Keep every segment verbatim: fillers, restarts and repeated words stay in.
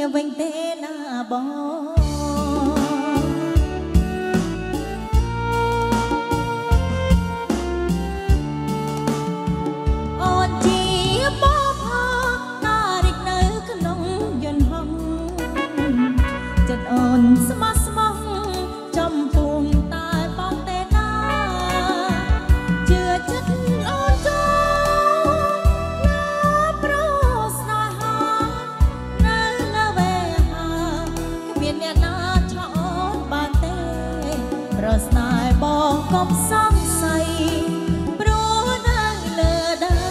វិញទេណាបងអូនជាបងតារិចនៅក្នុងយន្តហង្សចិត្តអូនស្មោះស្មោះចំពោះតែបងទេណាជឿចិត្តអូនចូលណាប្រស្នេហានៅលើវេហាគ្មានអ្នកណាឆក់អូនបានទេប្រស្នេហ៍បងកុំសង្ស័យព្រោះនៅលើដៃ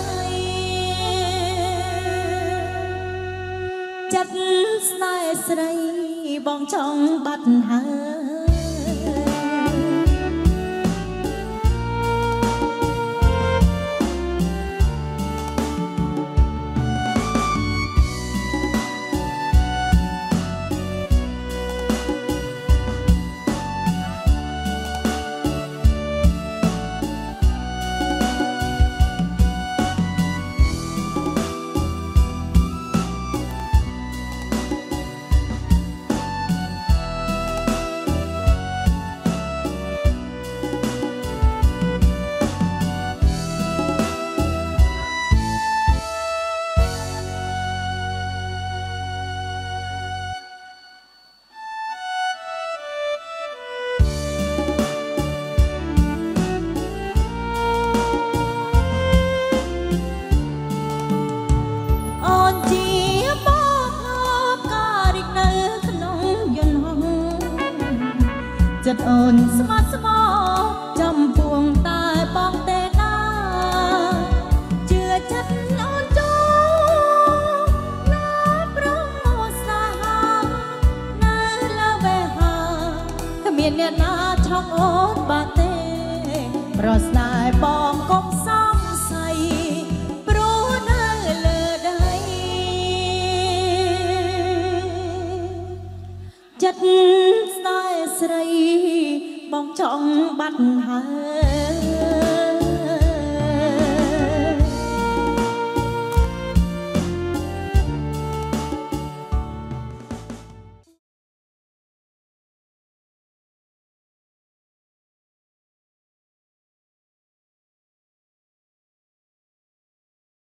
ចិត្តស្នេហ៍ស្រីបងចង់បាត់ហើយចិត្តអូនស្មោះស្មោះចំពោះតែបងទេណាជឿចិត្តអូនចូលណាប្រស្នេហានៅលើវេហាគ្មានអ្នកណាឆក់អូនបានទេប្រស្នេហ៍បងកុំសង្ស័យព្រោះនៅលើដៃចិត្តស្នេហ៍ស្រីបងចង់បាត់ហើយ